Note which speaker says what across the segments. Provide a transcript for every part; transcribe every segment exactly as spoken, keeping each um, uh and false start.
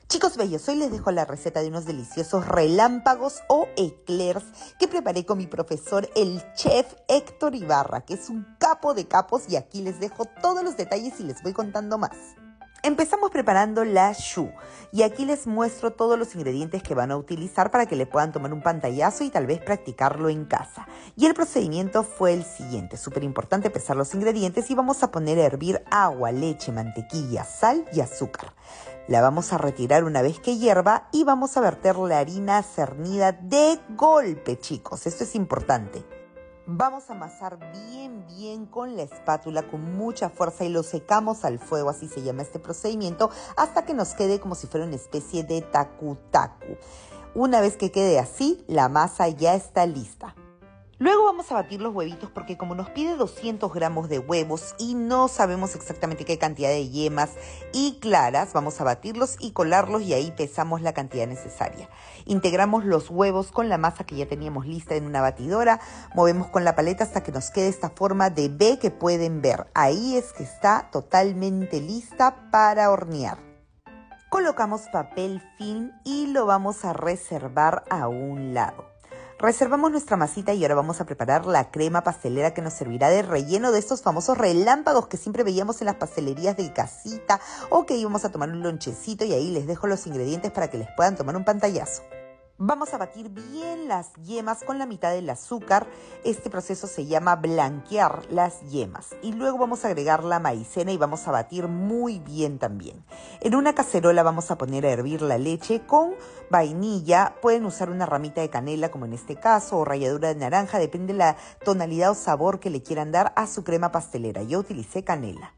Speaker 1: Chicos bellos, hoy les dejo la receta de unos deliciosos relámpagos o eclairs que preparé con mi profesor, el chef Héctor Ibarra, que es un capo de capos, y aquí les dejo todos los detalles y les voy contando más. Empezamos preparando la choux y aquí les muestro todos los ingredientes que van a utilizar para que le puedan tomar un pantallazo y tal vez practicarlo en casa. Y el procedimiento fue el siguiente, súper importante pesar los ingredientes y vamos a poner a hervir agua, leche, mantequilla, sal y azúcar. La vamos a retirar una vez que hierva y vamos a verter la harina cernida de golpe, chicos, esto es importante. Vamos a amasar bien, bien con la espátula, con mucha fuerza, y lo secamos al fuego, así se llama este procedimiento, hasta que nos quede como si fuera una especie de tacu-tacu. Una vez que quede así, la masa ya está lista. Luego vamos a batir los huevitos porque como nos pide doscientos gramos de huevos y no sabemos exactamente qué cantidad de yemas y claras, vamos a batirlos y colarlos y ahí pesamos la cantidad necesaria. Integramos los huevos con la masa que ya teníamos lista en una batidora, movemos con la paleta hasta que nos quede esta forma de V que pueden ver. Ahí es que está totalmente lista para hornear. Colocamos papel film y lo vamos a reservar a un lado. Reservamos nuestra masita y ahora vamos a preparar la crema pastelera que nos servirá de relleno de estos famosos relámpagos que siempre veíamos en las pastelerías de casita o que íbamos a tomar un lonchecito, y ahí les dejo los ingredientes para que les puedan tomar un pantallazo. Vamos a batir bien las yemas con la mitad del azúcar. Este proceso se llama blanquear las yemas. Y luego vamos a agregar la maicena y vamos a batir muy bien también. En una cacerola vamos a poner a hervir la leche con vainilla. Pueden usar una ramita de canela como en este caso o ralladura de naranja. Depende de la tonalidad o sabor que le quieran dar a su crema pastelera. Yo utilicé canela.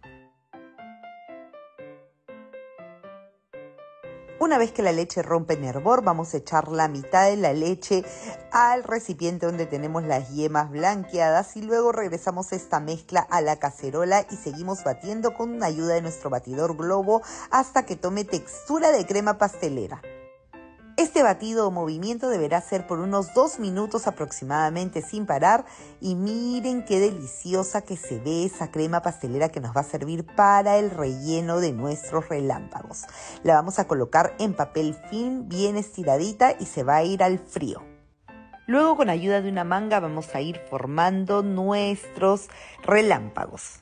Speaker 1: Una vez que la leche rompe en hervor, vamos a echar la mitad de la leche al recipiente donde tenemos las yemas blanqueadas y luego regresamos esta mezcla a la cacerola y seguimos batiendo con ayuda de nuestro batidor globo hasta que tome textura de crema pastelera. Este batido o movimiento deberá ser por unos dos minutos aproximadamente sin parar, y miren qué deliciosa que se ve esa crema pastelera que nos va a servir para el relleno de nuestros relámpagos. La vamos a colocar en papel film bien estiradita y se va a ir al frío. Luego, con ayuda de una manga, vamos a ir formando nuestros relámpagos.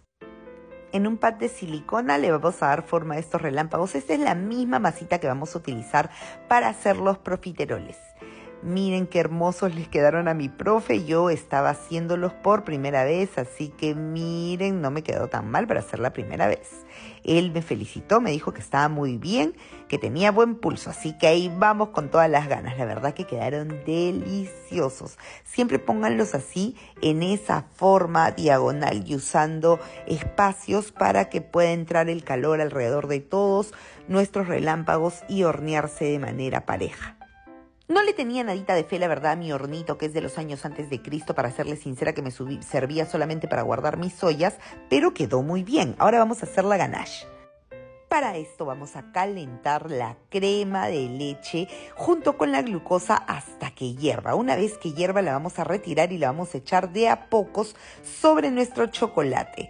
Speaker 1: En un pad de silicona le vamos a dar forma a estos relámpagos. Esta es la misma masita que vamos a utilizar para hacer los profiteroles. Miren qué hermosos les quedaron a mi profe. Yo estaba haciéndolos por primera vez, así que miren, no me quedó tan mal para hacer la primera vez. Él me felicitó, me dijo que estaba muy bien, que tenía buen pulso, así que ahí vamos con todas las ganas. La verdad que quedaron deliciosos. Siempre pónganlos así, en esa forma diagonal y usando espacios para que pueda entrar el calor alrededor de todos nuestros relámpagos y hornearse de manera pareja. No le tenía nadita de fe, la verdad, a mi hornito, que es de los años antes de Cristo, para serles sincera, que me subí, servía solamente para guardar mis ollas, pero quedó muy bien. Ahora vamos a hacer la ganache. Para esto vamos a calentar la crema de leche junto con la glucosa hasta que hierva. Una vez que hierva la vamos a retirar y la vamos a echar de a pocos sobre nuestro chocolate.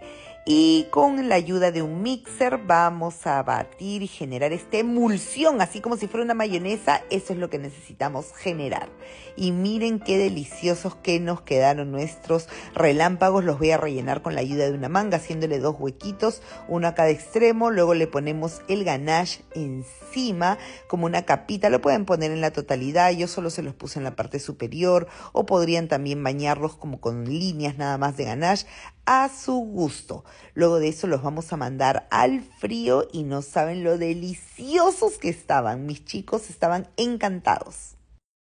Speaker 1: Y con la ayuda de un mixer vamos a batir y generar esta emulsión, así como si fuera una mayonesa. Eso es lo que necesitamos generar. Y miren qué deliciosos que nos quedaron nuestros relámpagos. Los voy a rellenar con la ayuda de una manga, haciéndole dos huequitos, uno a cada extremo. Luego le ponemos el ganache encima, como una capita. Lo pueden poner en la totalidad, yo solo se los puse en la parte superior, o podrían también bañarlos como con líneas nada más de ganache, a su gusto. Luego de eso los vamos a mandar al frío y no saben lo deliciosos que estaban. Mis chicos estaban encantados.